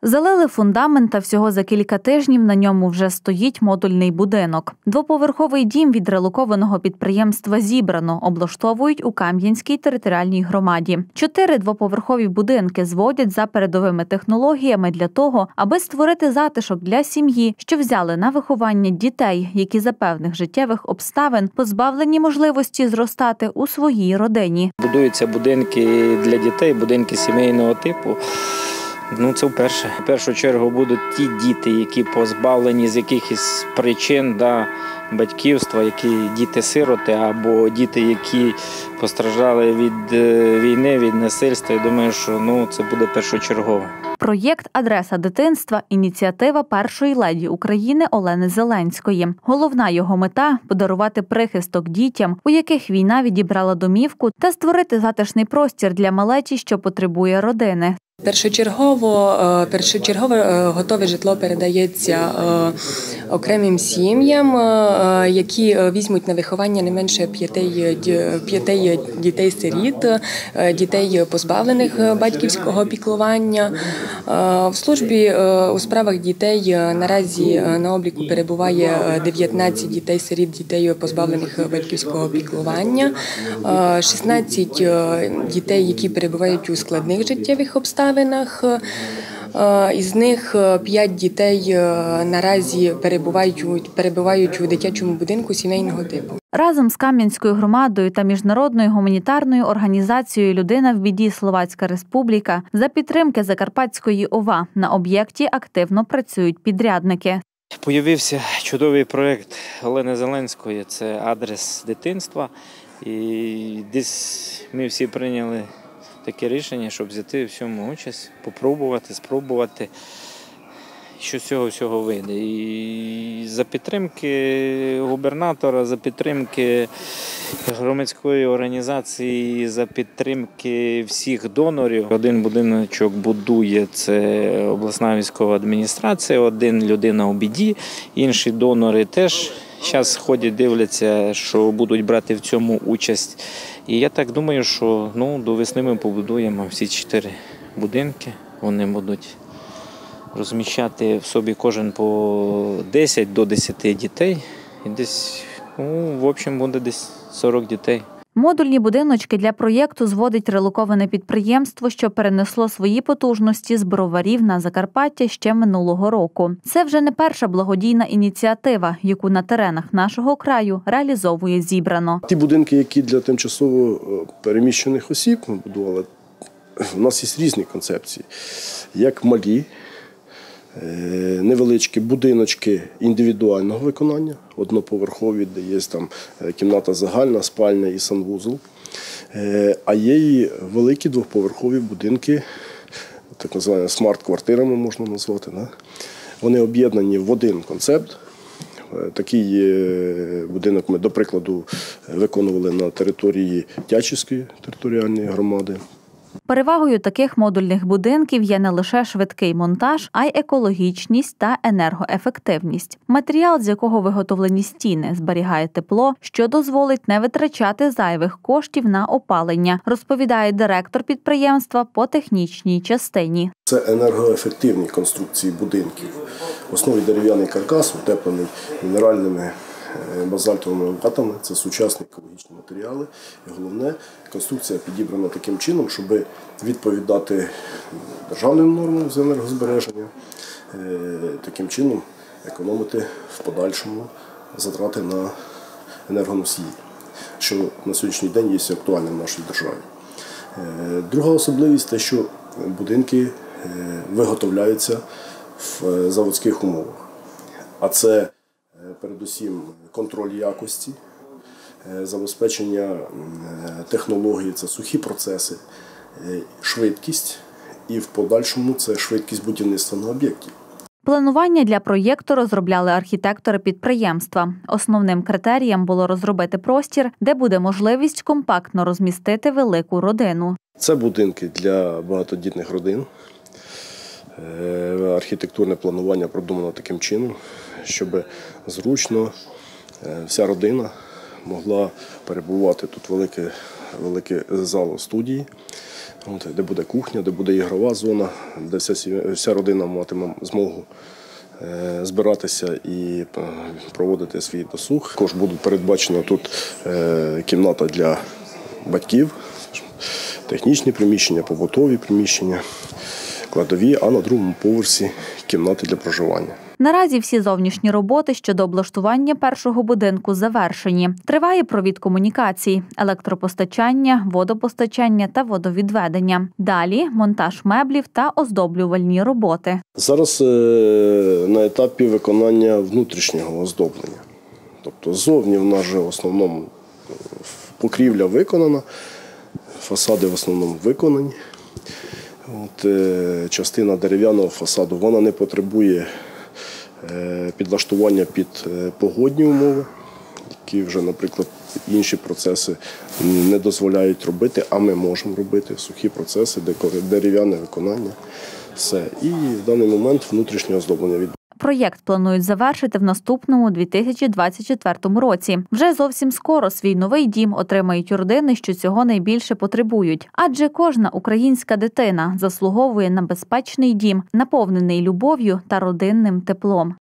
Залили фундамент, та всього за кілька тижнів на ньому вже стоїть модульний будинок. Двоповерховий дім від релокованого підприємства «Зібрано» облаштовують у Кам'янській територіальній громаді. 4 двоповерхові будинки зводять за передовими технологіями для того, аби створити затишок для сім'ї, що взяли на виховання дітей, які за певних життєвих обставин позбавлені можливості зростати у своїй родині. Будуються будинки для дітей, будинки сімейного типу. Це вперше. В першу чергу будуть ті діти, які позбавлені з якихось причин батьківства, які діти-сироти або діти, які постраждали від війни, від насильства. Я думаю, що це буде першочергово. Проєкт «Адреса дитинства» – ініціатива першої леді України Олени Зеленської. Головна його мета – подарувати прихисток дітям, у яких війна відібрала домівку, та створити затишний простір для малечі, що потребує родини. Першочергово готове житло передається окремим сім'ям, які візьмуть на виховання не менше 5 дітей-сиріт, дітей, позбавлених батьківського піклування. В службі у справах дітей наразі на обліку перебуває 19 дітей-сиріт, дітей, позбавлених батьківського піклування, 16 дітей, які перебувають у складних життєвих обставинах. Із них 5 дітей наразі перебувають у дитячому будинку сімейного типу. Разом з Кам'янською громадою та міжнародною гуманітарною організацією «Людина в біді. Словацька Республіка» за підтримки Закарпатської ОВА на об'єкті активно працюють підрядники. Появився чудовий проєкт Олени Зеленської – це «Адрес дитинства». І десь ми всі прийняли таке рішення, щоб взяти в цьому участь, спробувати, що з цього всього вийде. І за підтримки губернатора, за підтримки громадської організації, за підтримки всіх донорів. Один будиночок будує – це обласна військова адміністрація, один людина у біді, інші донори теж зараз ходять, дивляться, що будуть брати в цьому участь. І я так думаю, що до весни ми побудуємо всі 4 будинки. Вони будуть розміщати в собі кожен по 10 до 10 дітей. І десь, в общем, буде десь 40 дітей. Модульні будиночки для проєкту зводить релоковане підприємство, що перенесло свої потужності з Броварів на Закарпаття ще минулого року. Це вже не перша благодійна ініціатива, яку на теренах нашого краю реалізовує «Зібрано». Ті будинки, які для тимчасово переміщених осіб ми будували, у нас є різні концепції, як малі, невеличкі будиночки індивідуального виконання, одноповерхові, де є там кімната загальна, спальня і санвузол. А є і великі двоповерхові будинки, так звані смарт-квартирами можна назвати. Вони об'єднані в один концепт. Такий будинок ми, до прикладу, виконували на території Тячівської територіальної громади. Перевагою таких модульних будинків є не лише швидкий монтаж, а й екологічність та енергоефективність. Матеріал, з якого виготовлені стіни, зберігає тепло, що дозволить не витрачати зайвих коштів на опалення, розповідає директор підприємства по технічній частині. Це енергоефективні конструкції будинків. В основі дерев'яний каркас, утеплений мінеральними базальтовими лопатами. Це сучасні екологічні матеріали. І головне, конструкція підібрана таким чином, щоб відповідати державним нормам з енергозбереження, таким чином економити в подальшому затрати на енергоносії, що на сьогоднішній день є актуальним в нашій державі. Друга особливість – те, що будинки виготовляються в заводських умовах. А це передусім контроль якості, забезпечення технології, це сухі процеси, швидкість і в подальшому це швидкість будівництва на об'єкті. Планування для проєкту розробляли архітектори підприємства. Основним критерієм було розробити простір, де буде можливість компактно розмістити велику родину. Це будинки для багатодітних родин. Архітектурне планування продумано таким чином, щоб зручно вся родина могла перебувати. Тут велике зал студії, де буде кухня, де буде ігрова зона, де вся родина матиме змогу збиратися і проводити свій досуг. Також буде передбачена тут кімната для батьків, технічні приміщення, побутові приміщення, кладові, а на другому поверсі кімнати для проживання. Наразі всі зовнішні роботи щодо облаштування першого будинку завершені. Триває провід комунікацій, електропостачання, водопостачання та водовідведення. Далі – монтаж меблів та оздоблювальні роботи. Зараз на етапі виконання внутрішнього оздоблення. Тобто ззовні в нас же в основному покрівля виконана, фасади в основному виконані. Частина дерев'яного фасаду, вона не потребує підлаштування під погодні умови, які вже, наприклад, інші процеси не дозволяють робити, а ми можемо робити сухі процеси, дерев'яне виконання. Все. І в даний момент внутрішнє оздоблення відбувається. Проєкт планують завершити в наступному 2024 році. Вже зовсім скоро свій новий дім отримають родини, що цього найбільше потребують. Адже кожна українська дитина заслуговує на безпечний дім, наповнений любов'ю та родинним теплом.